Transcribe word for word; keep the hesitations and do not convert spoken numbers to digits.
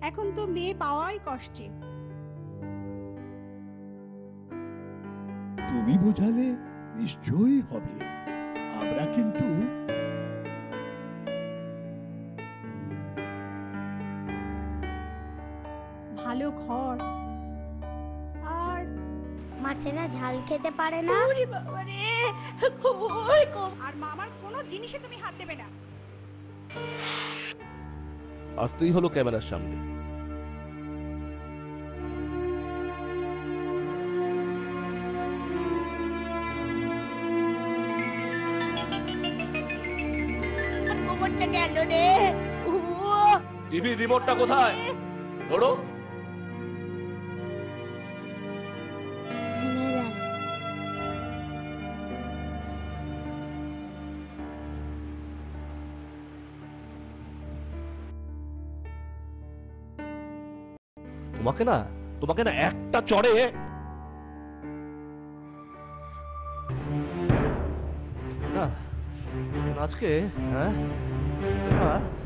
এখন তো মেয়ে পাওয়াই কষ্টে। তুমি বোঝালে নিশ্চয়ই হবে। আমরা কিন্তু ভালো ঘর আর মাছেরা ঝাল খেতে পারে না। আর মামার কোনো জিনিসে তুমি হাত দেবে না। আসতেই হলো ক্যামেরার সামনে। টিভির রিমোটটা কোথায়? ধরো। তোমাকে না তোমাকে না একটা চড়ে না আজকে হ্যাঁ